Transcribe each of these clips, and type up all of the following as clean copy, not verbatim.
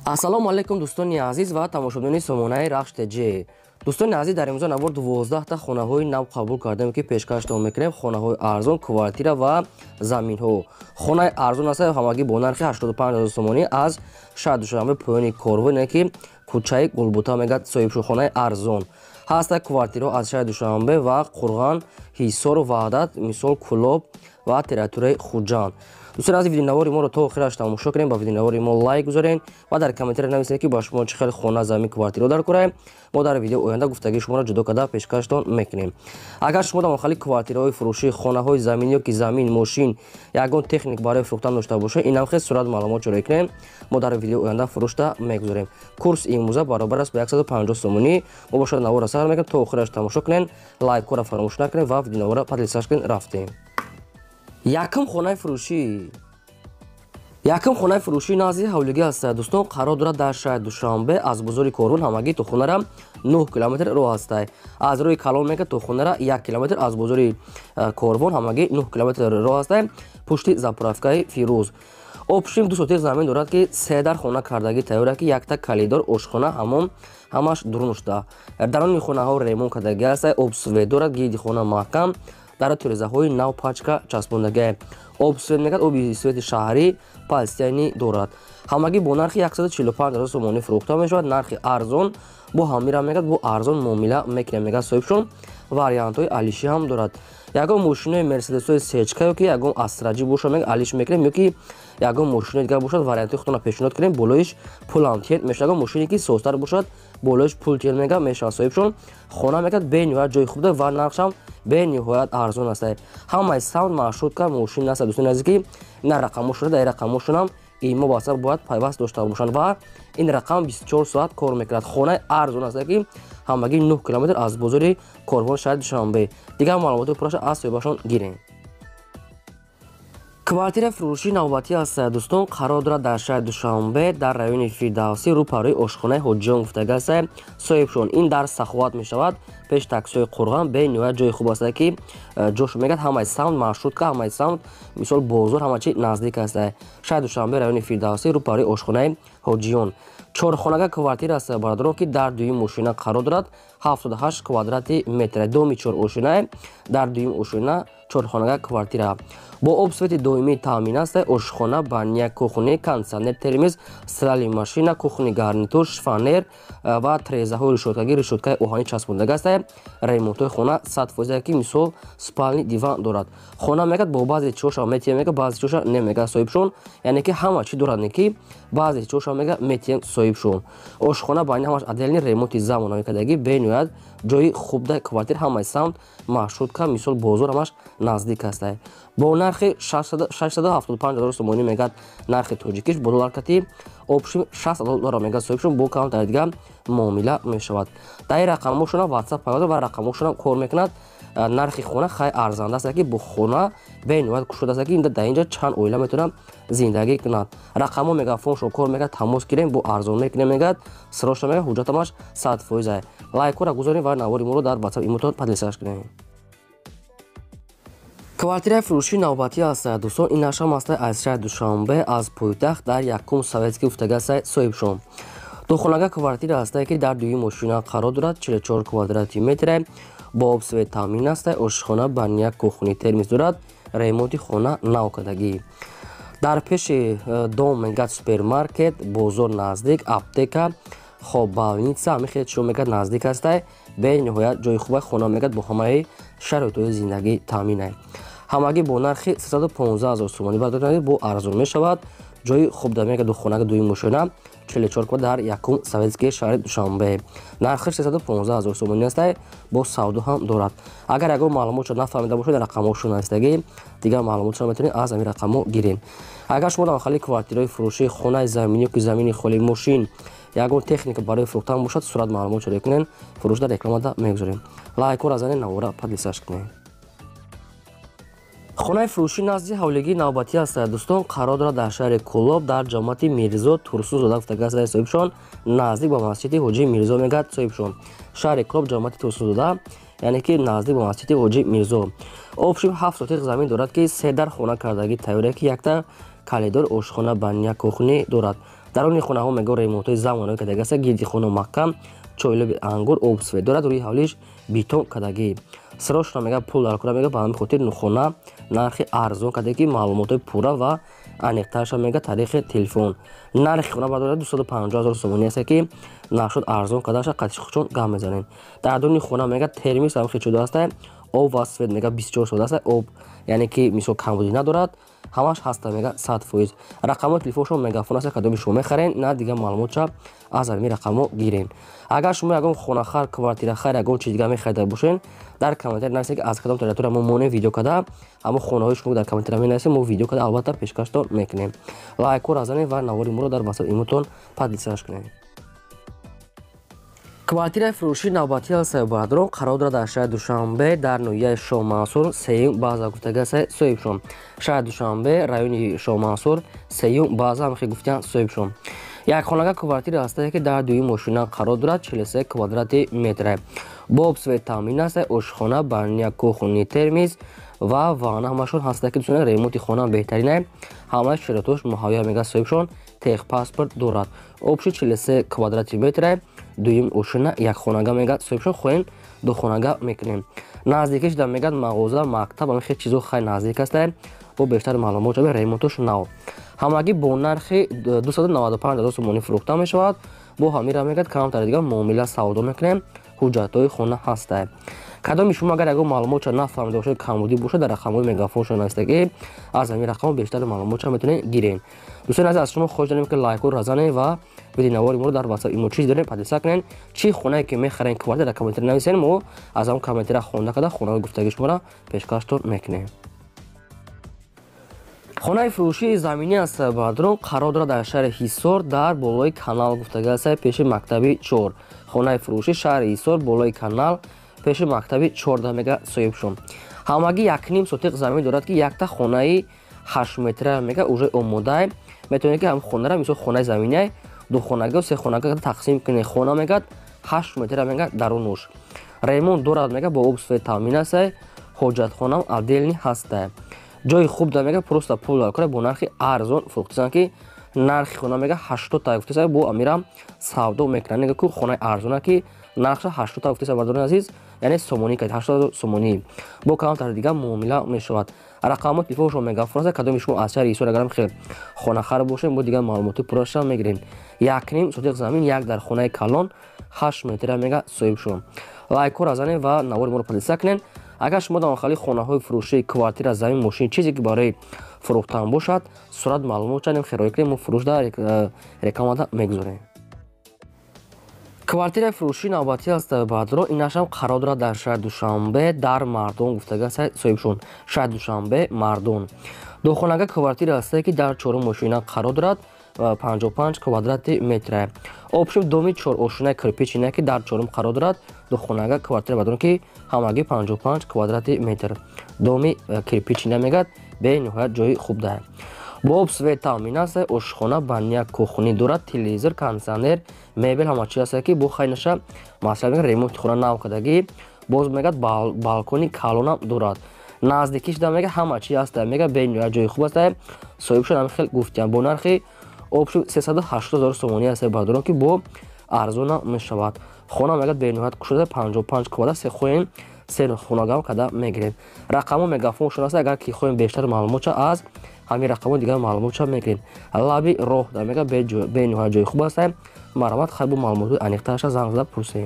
ассалому алайкум дӯстони азиз ва тамошобинони сомонаи рахш ТЖ. дӯстони азиз, дар имрӯза навор 12 та хонаҳои нав қабул кардем ки пешкаштон мекунем. Хонаҳои арзон, квартира ва заминҳо. Хонаи арзон аст ҳамагӣ бо нархи 85 000 сомонӣ аз шаҳри Душанбе поёни Корвоне ки кӯчаи Гулбута мегӯяд соҳибшо. Хонаи арзон ҳаста квартираҳо аз шаҳри Душанбе ва Қурған, Ҳисор, Ваҳдат, мисол Кӯлоб ва территорияи Хуҷанд. دوستان از ویدیونواری ما رو تا آخرش تماشا کنین، با ویدیونواری ما لایک بذارین و در کامنت‌ها نویسین که با شما چه خیلی خانه زمین کوارتیرا در کنیم. ما در ویدیو آینده گفتگی شما را جدا کرده پیشکشتان میکنیم. اگر شما در مخالی کوارتیرهای فروشی، خانه‌های زمینی یا که زمین، ماشین، یگان تکنیک برای فروختن داشته باشه، این هم خیلی سرعت معلومات چاره کنیم. ما در ویدیو آینده فروشته میگذاریم. کورس این موزه برابر است با 150 سومونی. ما باشد نوار سر میکنیم تا آخرش تماشا کنین، لایک را فراموش نکنین و ویدیو را پادلساش کنین. رفتیم. یکم خانه فروشی نازی ҳавлигӣ аст. дӯстон қарор дорад дар шаҳри Душанбе аз бозори Корвон ҳамагӣ то хонара 9 километр роҳ аст. аз роҳи Калон мегӯяд то хонара 1 километр, аз бозори Корвон ҳамагӣ 9 километр роҳ аст. пушти заправкаи Фирӯз. обшим 2 сотиқ замин дорад ки 3 дар хона кардагӣ тайёр ки якта калидор, ошхона, ҳамом ҳамаш дурнушта. дарони хонаҳо ремонт кардагӣ аст. обсвет дорад, гирди хона маҳкам, дар тирезаҳои нав пачка часпондагӣ. обсвет мегӯяд оби свети шаҳрӣ палестини дорад. ҳамагӣ бо нархи 145 000 сомонӣ фурӯхта мешавад. нархи арзон бо ҳамира мегӯяд бо арзон муомила мекунем мегӯяд соҳибшон. вариантҳои алишӣ ҳам дорад. ягон мошинои мерседесои сечка ёки ягон астраҷӣ боша мегӯяд алиш мекунем, ёки ягон мошинои дигар бошад вариантҳои худтонро пешниҳод кунем. болоиш пулантен мешавад. ягон мошине ки созтар бошад болоиш пултен мегӯяд мешавад соҳибшон. хона мегӯяд бениҳоят ҷои хуб дорад ва нархшам бениҳоят арзон аст. ҳамаи саунд маршрутка мошин аст. дӯстони азиз ки ин рақамҳо шуда дар рақамҳошонам имо баста бояд пайваст дошта бошанд ва ин рақам 24 соат кор мекунад. хонаи арзон аст ки ҳамагӣ 9 километр аз бозори Корвон шаҳри Душанбе. дигар маълумоти пурраша аз соҳибашон гирем. квартира фурӯшии навбатӣ аст. дӯстон қарор дорад дар шаҳри Душанбе дар райони Фирдавсӣ рӯпарӯи ошхонаи ҳоҷиён гуфтагӣ аст. соҳибшон ин дар Саховат мешавад пеш таксиҳои Қурған. бениҳоят ҷои хуб аст ки ҷош мегӯяд ҳамаи саунд маршрутка, ҳамаи саунд мисол бозор ҳама чи наздик аст. шаҳри Душанбе райони Фирдавсӣ рӯпарӯи ошхонаи ҳоҷиён. чорхонага квартира аст бародарон ки дар дуюм ошина қарор дорад. 78 квадрати метр. доми 4 ошина дар дуюм ошина чорхонага квартира. бо обсвети доимии таъмин аст. ошхона, баня, кухня, кондитсионер, термиз, стиральная машина, кухня, гарнитур, шифонер ва трезаҳои решоткагӣ, решоткаи оҳанӣ часпондагӣ аст. ремонтҳои хона 100% ки мисол спальни диван дорад. хона мегӯяд бо баъзе чиҳоша метием мегӯяд, баъзе чиҳоша немегӯяд соҳибшон. яъне ки ҳама чӣ дорад не ки баъзе чиҳоша мегӯяд метием соҳибшон. ошхона баня ҳамаш отдельни ремонти замонави кардагӣ бениҳоят ҷои хуб дар квартира. ҳамаи саунд маршрутка мисол бозор ҳамаш наздик аст. бо нархи 675 000 сомонӣ мегӯяд нархи тоҷикиш бо доллар кати обшим 60 доллар мегӯяд соҳибшон. бо каунтари дигар муомила мешавад. дар ин рақамҳошонам ватсап пайваст ва рақамҳошонам кор мекунад. нархи хона хай арзанда аст ки бо хона бениҳоят кушода аст ки дар инҷа чанд оила метавонад зиндагӣ кунад. рақамҳо мегафоншон кор мекунад. тамос гирем бо арзон мекунем мегӯяд сроша мегӯяд ҳуҷҷатамаш 100%. лайкора гузорем ва навори моро дар ватсап имотон падлисаш кунем. квартираи фурӯшии навбатӣ аст. дӯстон ин нашам аст аз шаҳри Душанбе аз пойтахт дар якум советский гуфтагӣ аст соҳибшон. духонага квартира аст ки дар дуюм ошина қарор дорад. 44 квадрати метр. бо обсвет таъмин аст. ошхона, баня, кухня, термиз дорад. ремонти хона нав кардагӣ. дар пеши дом мегӯяд супермаркет, бозор наздик, аптека, хоб больница ҳамин хеле чиро мегӯяд наздик аст. бениҳоят ҷои хуба хона мегӯяд бо ҳамаи шароитҳои зиндагӣ таъмин. ҳамагӣ бо нархи 315 000 сомонӣ бардорад. бо арзон мешавад. ҷои хуб дар мегӯяд духонага дуюм ошина 44 квадрат дар якум советский шаҳри Душанбе. нархи 315 000 сомонӣ аст. бо савдо ҳам дорад. агар ягон маълумотро нафаҳмида бошед дар рақамҳошон астагӣ дигар маълумотро метавонед аз ҳамин рақамҳо гирем. агар шумо дар махалли квартираи фурӯшии хонаи заминӣ ки замини холӣ, мошин, ягон техника барои фурӯхтан бошад сурат маълумотро рекунед. фурӯшда рекламада мегузорем. лайкора занед, навора падлисаш кунед. хонаи фурӯшии назди ҳавлигии навбатӣ аст. дӯстон қарор дорад дар шаҳри Кӯлоб дар ҷамоати Мирзо Турсунзода гуфтагӣ аст соҳибшон. наздик ба масҷиди ҳоҷи Мирзо мегӯяд соҳибшон. шаҳри Кӯлоб ҷамоати Турсунзода яъне ки наздик ба масҷиди ҳоҷи Мирзо. обшим 7 сотиқ замин дорад ки 3 дар хона кардагӣ тайёр ки якта калидор, ошхона, баня, кухня дорад. даруни хонаҳо мега ремонтҳои замоновӣ кардагиаст. гирди хона маҳкам, чойлоби ангур, обсвет дорад, рӯи ҳавлиш бетон кардагӣ. сирошро мега пул дар кора мега ба ҳамин хотир хона нархи арзон кардагӣ, маълумотҳои пурра ва аниқтарша мега тариқи телефон. нархи хона бардора 250 000 сомонӣ аст ки наршуд арзон кардаша қатиши худшон гам мезанем. дар дуни хона мега термис ҳам хел шуда аст, об ва свет мега 24 соат аст, об яъне ки мисол камбудӣ надорад, ҳамаш ҳаста мега 100%. рақамҳои телефоншон мегафон аст, кадоми шумо мехарен, на дигар маълумотша аз ҳамин рақамҳо гирен. агар шумо ягон хонахар, квартирахар, ягон чиз дигар мехарида бошен, дар комментар нависед ки аз кадом территория мо монем видео када, ҳамон хонаҳои шумо дар комментар менависед, мо видео када албатта пешкаштон мекунем. лайкҳо разанед ва навори моро дар васаи имутон подписаш кунед. квартираи фурӯшии навбатии алсайбадрон қарор дорад дар шаҳри Душанбе дар ноҳияи Шоҳмансур сеюм баъза гуфтагиаст соҳибшон. шаҳри Душанбе, райони Шоҳмансур сеюм баъза ҳам гуфтан соҳибшон. якхонага квартира аст ки дар дуюм мошина қарор дорад, 43 квадрати метр. бо обсвет таъмин аст, ошхона, баня, кухня, термис ва ванна ҳамашон ҳаст ки дӯстон ремонти хона беҳтарин аст. ҳамаи шароитош муҳайё мега соҳибшон, техпаспорт дорад. обши 43 квадрати метр, дуюм ошина, якхонага мега соҳибшон, хоҳем духонага мекунем. наздикиш дар мегад мағоза, мактаб, ҳамин хел чизо хай наздик аст. бо бештар маълумот ремонтош нав. ҳамагӣ бо нархи 295 000 сомонӣ фурӯхта мешавад. бо ҳамира мегад камтар дигар муомила савдо мекунем. ҳуҷҷатҳои хона ҳаста. кадоми шумо агар ягон маълумотша нафаҳмида бошед, камбудӣ бошад, дар рақамҳои мегафоншон навистагӣ, аз ҳамин рақамҳо бештари маълумотша метавонед гирен. дӯстони азиз, аз шумо хоҳиш дорем ки лайкҳо разанед ва видеонавори моро дар ватсап имо чиз дорем подписа кунед. чӣ хонае ки мехарен квартира дар комментар нависед, мо аз ҳамон комментара хонда када хонаҳои гуфтагии шуморо пешкаштон мекунем. хонаи фурӯшии заминӣ алсайбадрон қарор дорад дар шаҳри Ҳисор дар болои канал гуфтагиаст, пеши мактаби 4. хонаи фурӯшӣ шаҳри Ҳисор болои канал пеши мактаби 14 мега соҳибшон. ҳамагӣ 1.5 сотиқ замин дорад ки якта хонаи 8 метра мега уже омода. метавонед ки ҳам хонара мисол хонаи заминия духонага се хонага тақсим кунед. хона мегад 8 метра мега дарунуш. ремонт дорад мега бо обсвет таъмин аст, ҳоҷатхонам отделни ҳаста. ҷои хуб да мега просто пул дар кора бо нархи арзон фурӯхтасанд ки нархи хона мега 80 та гуфтасанд, бо амирам савдо мекунанд. нега ку хонаи арзона ки нархша 80 та гуфтасанд бардорен азиз, яъне сомонӣ кад 80 000 сомонӣ. бо камтар дигар муомила мешавад. рақамҳои телефоншон мегафон аст, кадоми шумо аз шаҳри Ҳисор агарам хел хонахар бошем, бо дигар маълумоти пурраша мегирем. 1.5 сотиқ замин, як дар хонаи калон 8 метра мега соҳибшон. лайкҳо разанед ва навори моро подписа кунед. агар шумо дар охали хонаҳои фурӯшии квартира, замин, мошин, чизе ки барои фурӯхтан бошад, сурат маълумот чанем хероӣ кунем, мо фурӯшда рекламада мегузорем. квартираи фурӯшии навбатии алсайбадрон инашам қарор дорад дар шаҳри Душанбе дар Мардон гуфтагиаст соҳибшон. шаҳри Душанбе, Мардон. духонага квартира аст ки дар 4 мошина қарор дорад, 55 квадрати метр. обшим доми 4 ошинаи кирпичина ки дар 4 қарор дорад. духонага квартира бадрон ки ҳамагӣ 55 квадрати метр. доми кирпичина мегад, бениҳоят ҷои хуб дар. бо обсвет таъмин аст, ошхона, баня, кухня дорад, телевизор, кондитсионер, мебел ҳама чиз аст ки бо хайнаша масъала ремонти хона нав кардагӣ. боз мегад балкони калонам дорад. наздикиш да мега ҳама чиз аст, мега бениҳоят ҷои хуб аст. соҳибшон ҳам хел гуфтям бо нархи обши 380 000 сомонӣ аст бардорон ки бо арзона мешавад. хона мегад бениҳоят кушода 55 квадрат, се хоҳем се хонагам када мегирем. рақамҳо мегафоншон аст, агар ки хоҳем бештар маълумотша аз ҳамин рақамҳо дигар маълумотша мегирем. лаби роҳ да мега бениҳоят ҷои хуб аст. маромат хай бо маълумотҳои аниқтараша занг зада пурсем.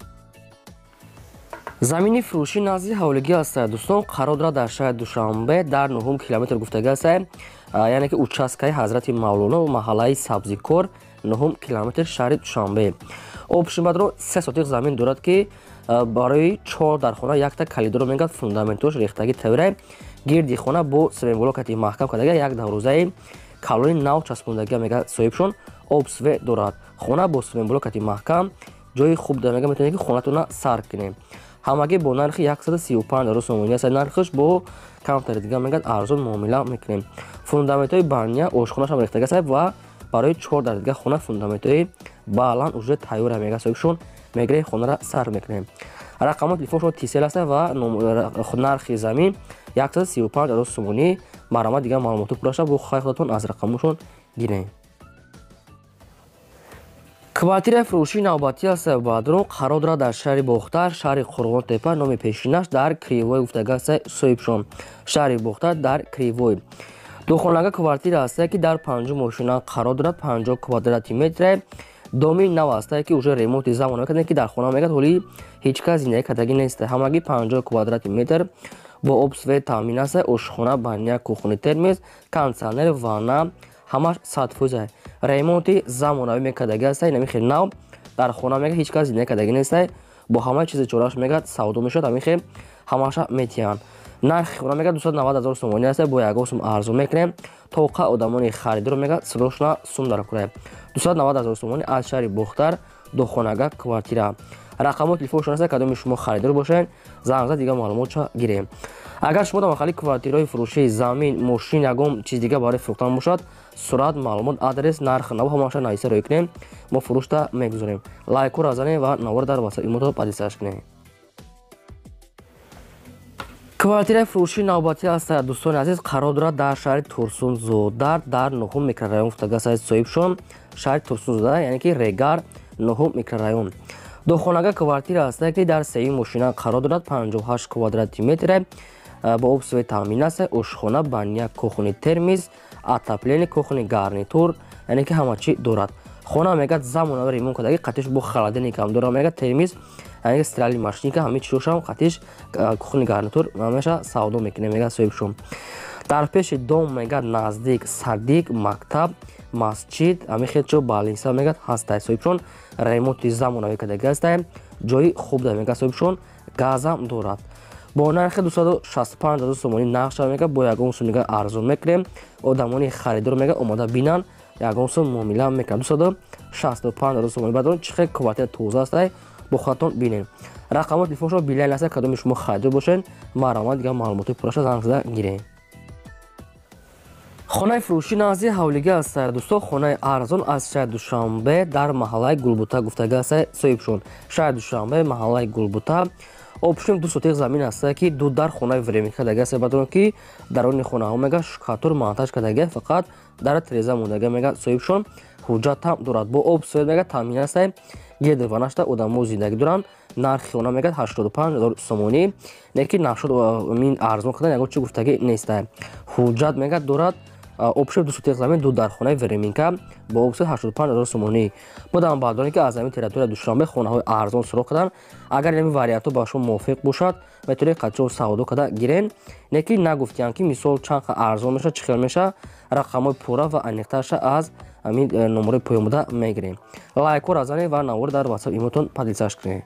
замини фурӯшӣ назди ҳавлигӣ аст дӯстон, қарор дорад дар шаҳри Душанбе дар 9 километр гуфтагӣ аст, яъне ки участкаи ҳазрати мавлоно маҳаллаи сабзикор 9 километр шаҳри Душанбе. обшимадрон 3 сотиқ замин дорад ки барои 4 дар хона якта калидро мегад фундаментош рехтагӣ тавра. гирди хона бо семенблокати маҳкам кардага як дарвозаи калони нав часпондагӣ мега соҳибшон. обсвет дорад. хона бо семенблокати маҳкам, ҷои хуб да мега метавонед ки хонатона сар кунем. ҳамагӣ бо нархи 135 000 сомонӣ аст. нархиш бо камтари дигар мегад арзон муомила мекунем. фундаментҳои баня, ошхонашам рехтагӣ аст ва барои 4 дар дигар хона фундаментҳои баланд уже тайёра мега соҳибшон. мегирем хонара сар мекунем. рақамҳои телефоншон тисел аст ва нархи замин 135 000 сомонӣ. маромат дигар маълумоти пурраша бо хай худатон аз рақамҳошон гирем. квартираи фурӯшии навбатӣ аз Бадрун қарор дорад дар шаҳри Бохтар, шаҳри Қурғон-Тепа. Номи пешинаш дар Кривой гуфтага аст соҳибшон. Шаҳри Бохтар дар Кривой. Духонага квартира аст ки дар 5 мошина қарор дорад, 50 квадрати метр. Доми нав аст ки уже ремонти замонави кардем ки дар хона мегӯяд ҳоли ҳеҷ кас зиндагӣ кардагӣ нест. Ҳамагӣ 50 квадрати метр бо об свет таъмин аст. Ошхона, баня, кухни, термис, кондитсионер, ванна ҳамаш 100%. Ремонти замонавӣ мекардагӣ аст. Инами хел нав дар хона мегӯяд ҳеҷ кас зиндагӣ кардагӣ нест. Бо ҳама чизи чораш мегӯяд савдо мешавад. Ҳамин хел ҳамаша метиҳанд. Нархи хона мегӯяд 290 000 сомонӣ аст. Бо 1 сум арзон мекунем. Тоқа одамони харидор мегӯяд 100 сум дар кура. 290 000 сомонӣ аз шаҳри Бохтар духонага квартира. рақамои телефоншон аст. Кадоми шумо харидор бошед, занг зад дига маълумотша гирем. Агар шумо дар маҳалли квартираҳои фурӯшии замин, мошин, ягон чиз дига барои фурӯхтан бошад, сурат, маълумот, адрес, нарх наву ҳамаша нависа рӯй кунем. Мо фурӯшта мегузорем. Лайкро занем ва навора дар WhatsApp имото подписаш кунем. квартираи фурӯшии навбатӣ аст дӯстони азиз, қарор дорад дар шаҳри Турсунзода дар 9 микрорайон гуфтага аст соҳибшон. шаҳри Турсунзода яъне ки Регар 9 микрорайон. духонага квартира аст ки дар 3 мошина қарор дорад, 58 квадрати метр бо об свет таъмин аст. ошхона, баня, кухни, термис, отопление, кухни, гарнитур, яъне ки ҳама чӣ дорад. хона мегӯяд замонави ремонт кардагӣ, қатиш бо холодильникам дорад, мегӯяд термис, яъне стиральни машинка, ҳамин чизошам қатиш, кухни, гарнитур ҳамаша савдо мекунем, мегӯяд соҳибшон. дар пеши дом мегӯяд наздик садик, мактаб, масҷид, ҳамин хел чо балниса мегӯяд ҳастай соҳибшон. ремонти замонавӣ кардагӣ аст. ҷои хуб да мегӯяд соҳибшон. газам дорад. бо нархи 265 000 сомонӣ нақша мегӯяд, бо 1 сум дига арзон мекунем. одамони харидор мегӯяд омода бинанд, 1 сум муомила мекунад. 265 000 сомонӣ. бадон чӣ хел квартира тоза аст, бо худатон бинед. рақамои телефоншон билайн аст. кадоми шумо харидор бошед, маромад дига маълумоти пурраша занг зада гирем. хонаи фурӯшӣ назди ҳавлига аст дӯстон. хонаи арзон аз шаҳри Душанбе дар маҳаллаи Гулбута гуфтага аст соҳибшон. шаҳри Душанбе, маҳаллаи Гулбута. обшум 2 сотиқ замин аст ки ду дар хонаи времен кардагӣ аст. бадон ки дарони хонаҳо мегӯяд шукатур монтаж кардагӣ, фақат дар треза мондагӣ мегӯяд соҳибшон. ҳуҷҷатам дорад, бо об свет мегӯяд таъмин аст. гирди ванашта одамо зиндагӣ доранд. нархи хона мегӯяд 85 000 сомонӣ. неки нашуд мин арзон кардан ягон чӣ гуфтагӣ нест. ҳуҷҷат мегӯяд дорад. обшум 2 сотиқ замин ду дар хонаи временка бо об свет 85 000 сомонӣ. будам бардорем ки аз замин территорияи Душанбе хонаҳои арзон суроғ кардан. агар ин вариантҳо ба шумо мувофиқ бошад, метавонед қачон савдо карда гирен. неки нагуфтиянд ки мисол чанд арзон меша, чӣ хел меша, рақамҳои пурра ва аниқташа аз ҳамин номарои поёмода мегирем. лайкро разанед ва навора дар WhatsApp имотон подписаш кунед.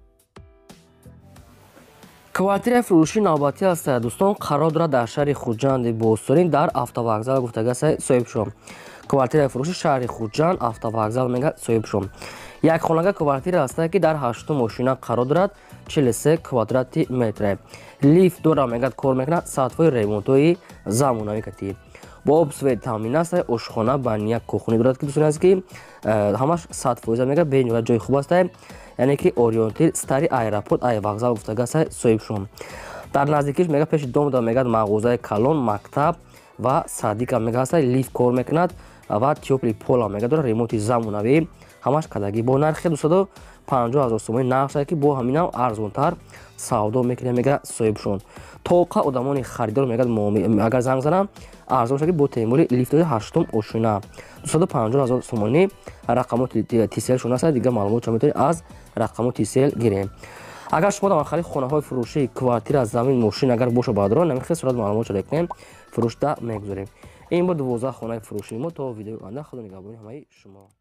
квартираи фурӯшии навбатӣ аст дӯстон. қарор дорад дар шаҳри Хуҷанди Бостонӣ дар автовокзал гуфтага аст соҳибшон. квартираи фурӯши шаҳри Хуҷанд автовокзал мегӯяд соҳибшон. якхонага квартира аст ки дар 8 мошина қарор дорад, 43 квадрати метр. лифт дора мегӯяд кор мекунад. сатҳои ремонтҳои замонавӣ кардӣ. бо об свет таъмин аст. ошхона, баня, кухни дорад ки дӯстон аст ки ҳамаш 100% мегӯяд. бениҳоят ҷои хуб аст. яъне ки ориентир стари аэропорт аэровокзал гуфтага аст соҳибшон. дар наздикиш мегӯяд пеши дом да мегӯяд мағозаи калон, мактаб ва садика мегӯяд аст. лифт кор мекунад ва тёпли пола мегӯяд дорад. ремонти замонавӣ ҳамаш кардагӣ. бо нархи 250 000 сомонӣ нақша ки бо ҳаминам арзонтар савдо мекунем, мегӯяд соҳибшон. тоқа одамони харидор мегӯяд агар занг занам арзон шаки бо теъмири лифтҳои 8 ошина 250 000 сомонӣ. рақамоти TCL-шон аст. дига маълумотро метавонед аз рақамоти TCL гирем. агар шумо дар маҳалли хонаҳои фурӯшии квартира, замин, мошин агар боша баъдро намин хел сурат маълумотро рекунем, фурӯшта мегузорем. ин бо 12 хонаи фурӯшии мо. то видеои оянда худо нигаҳбони ҳамаи шумо.